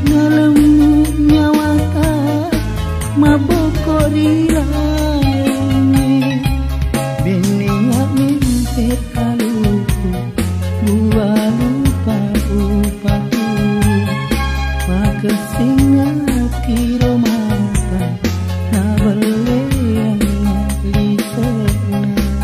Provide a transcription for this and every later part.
ngalemu nyawata maboko rilane beninga mempet kaluku dua lupa upatu maka singa kiro mata na berleang lisana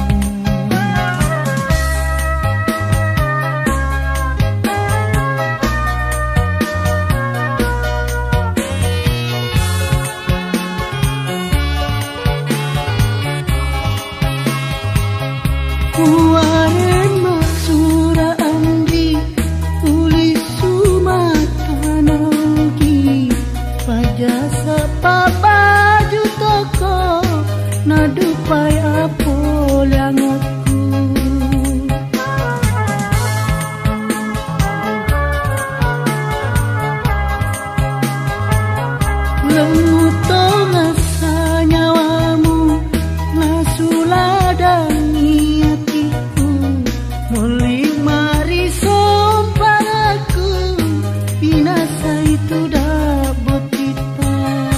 Kuaren maksura andi tulis sumata nalgi pajasa papaju toko nadupai apo liangatku lemuto ngasa nyawamu nasuladani hatiku muling mari somparaku binasa itu dabot kita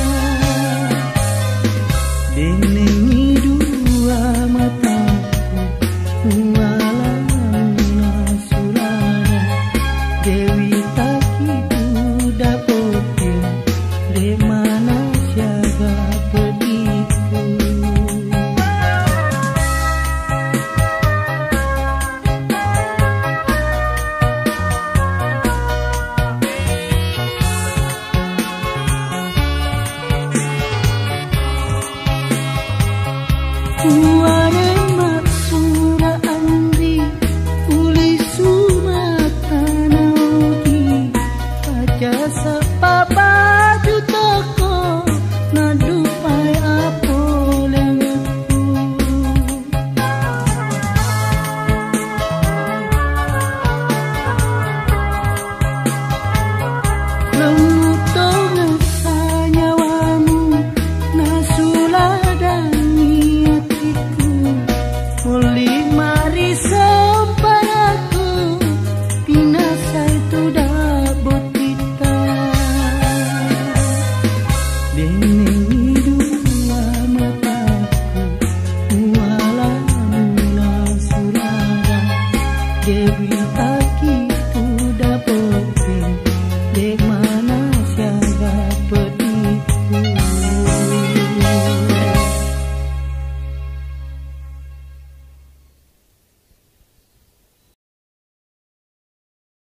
denengi dua mataku mualang nasulada Dewi tak itu dapotin de mana siaga pediku Kuaren maksura andi tulis sumata nalgi pajasa papaju toko